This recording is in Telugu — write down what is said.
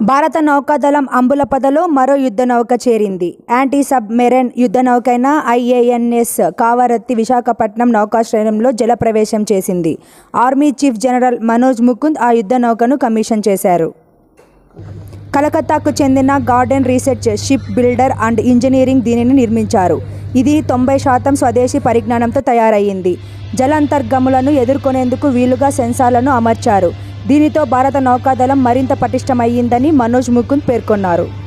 భారత నౌకాదళం అంబులపదలో మరో యుద్ధనౌక చేరింది. యాంటీ సబ్ మెరైన్ యుద్ధనౌకైన ఐఏఎన్ఎస్ కావరత్తి విశాఖపట్నం నౌకాశ్రయంలో జలప్రవేశం చేసింది. Army chief general Manoj Mukund ఆ యుద్ధనౌకను కమిషన్ చేశారు. కలకత్తాకు చెందిన garden research ship builder and engineering దీనిని నిర్మించారు. ఇది 90% స్వదేశీ పరిజ్ఞానంతో తయారయ్యింది. జలాంతర్గములను ఎదుర్కొనేందుకు వీలుగా సెన్సార్లను అమర్చారు. దీనితో భారత నౌకాదళం మరింత పటిష్టమయ్యిందని మనోజ్ ముకుంద్ పేర్కొన్నారు.